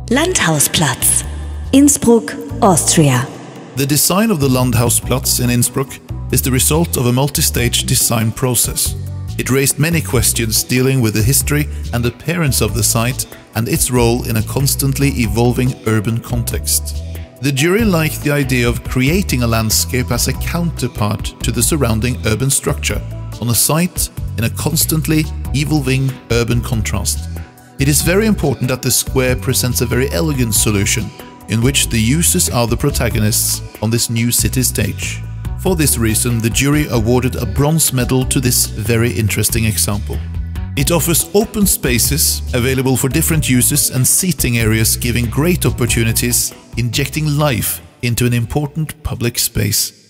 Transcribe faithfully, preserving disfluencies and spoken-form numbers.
Landhausplatz, Innsbruck, Austria. The design of the Landhausplatz in Innsbruck is the result of a multi-stage design process. It raised many questions dealing with the history and appearance of the site and its role in a constantly evolving urban context. The jury liked the idea of creating a landscape as a counterpart to the surrounding urban structure on a site in a constantly evolving urban contrast. It is very important that the square presents a very elegant solution in which the users are the protagonists on this new city stage. For this reason, the jury awarded a bronze medal to this very interesting example. It offers open spaces available for different uses and seating areas giving great opportunities, injecting life into an important public space.